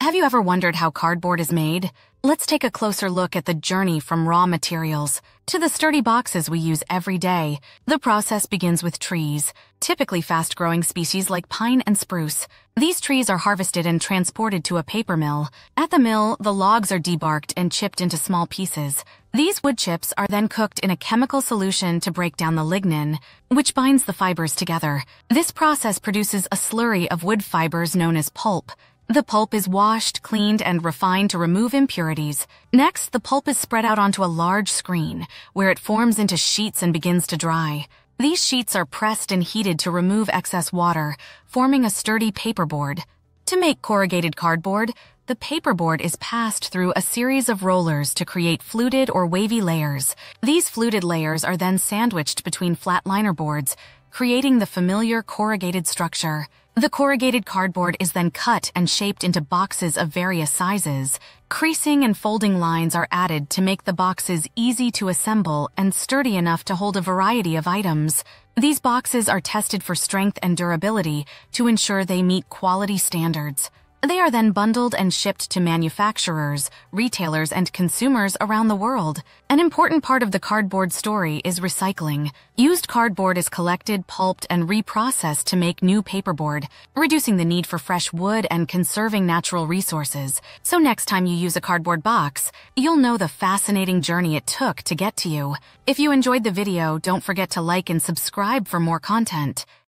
Have you ever wondered how cardboard is made? Let's take a closer look at the journey from raw materials to the sturdy boxes we use every day. The process begins with trees, typically fast-growing species like pine and spruce. These trees are harvested and transported to a paper mill. At the mill, the logs are debarked and chipped into small pieces. These wood chips are then cooked in a chemical solution to break down the lignin, which binds the fibers together. This process produces a slurry of wood fibers known as pulp. The pulp is washed, cleaned, and refined to remove impurities. Next, the pulp is spread out onto a large screen, where it forms into sheets and begins to dry. These sheets are pressed and heated to remove excess water, forming a sturdy paperboard. To make corrugated cardboard, the paperboard is passed through a series of rollers to create fluted or wavy layers. These fluted layers are then sandwiched between flat liner boards, creating the familiar corrugated structure. The corrugated cardboard is then cut and shaped into boxes of various sizes. Creasing and folding lines are added to make the boxes easy to assemble and sturdy enough to hold a variety of items. These boxes are tested for strength and durability to ensure they meet quality standards. They are then bundled and shipped to manufacturers, retailers, and consumers around the world. An important part of the cardboard story is recycling. Used cardboard is collected, pulped, and reprocessed to make new paperboard, reducing the need for fresh wood and conserving natural resources. So next time you use a cardboard box, you'll know the fascinating journey it took to get to you. If you enjoyed the video, don't forget to like and subscribe for more content.